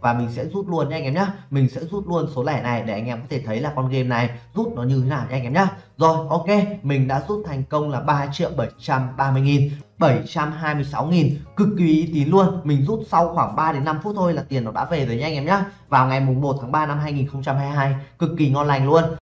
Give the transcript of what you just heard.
và mình sẽ rút luôn nha anh em nhá. Mình sẽ rút luôn số lẻ này để anh em có thể thấy là con game này rút nó như thế nào nha anh em nhá. Rồi ok, mình đã rút thành công là 3.730.000, 726.000, cực kỳ uy tín luôn. Mình rút sau khoảng 3 đến 5 phút thôi là tiền nó đã về rồi nha anh em nhá. Vào ngày mùng 1 tháng 3 năm 2022, cực kỳ ngon lành luôn.